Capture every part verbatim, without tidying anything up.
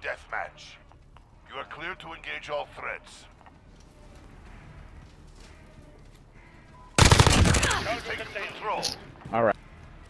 deathmatch. You are clear to engage all threats. Now take control. All right.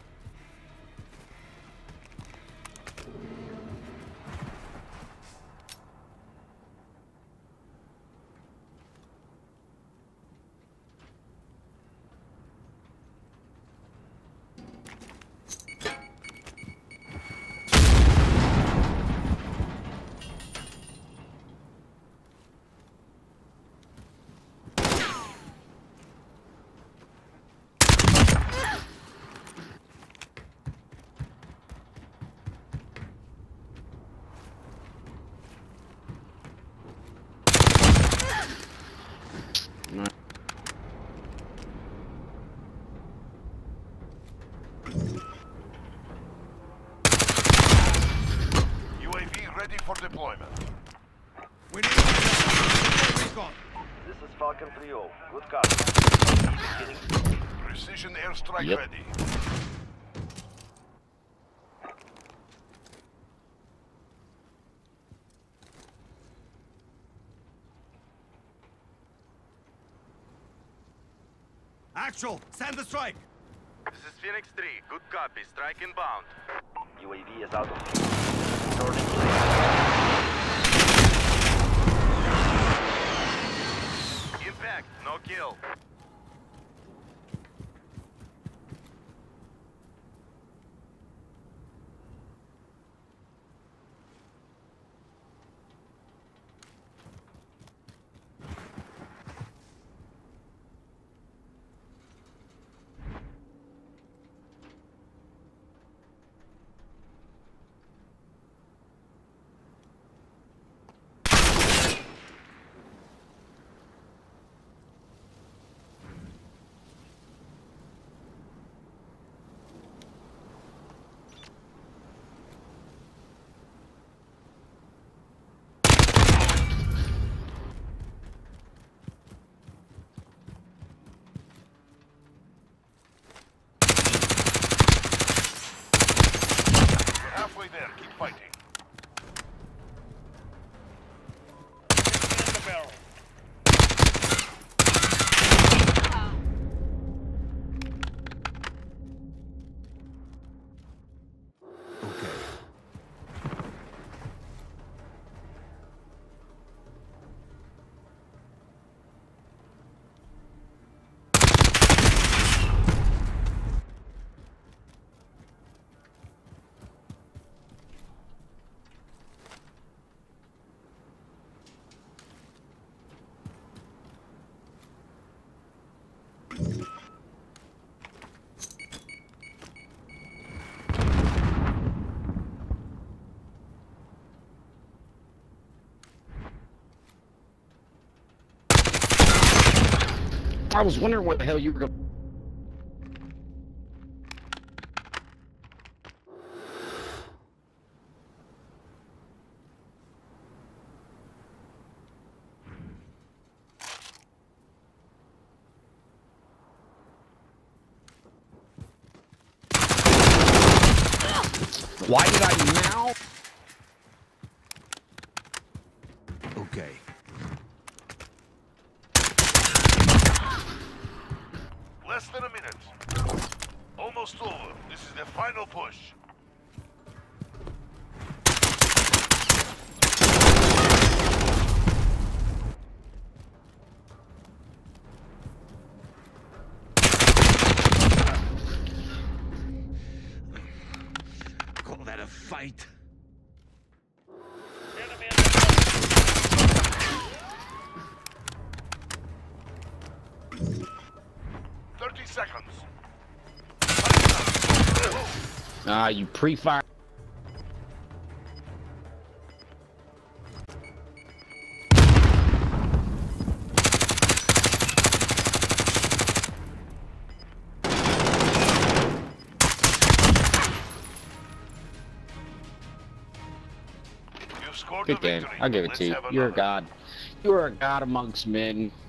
U A V ready for deployment. We need recon. This is Falcon three oh. Good copy. Precision airstrike Yep. ready. Actual, send the strike. This is Phoenix three. Good copy. Strike inbound. U A V is out of fuel. Returning to Impact. No kill. Halfway there, keep fighting. in the barrel. Okay. I was wondering what the hell you were going. Why did I now? Okay. Less than a minute. Almost over. This is the final push. Call that a fight? Enemy in the thirty seconds. Ah, you pre-fire. You've scored Good the game. victory. I'll give it Let's to you. have You're a another. god. You are a god amongst men.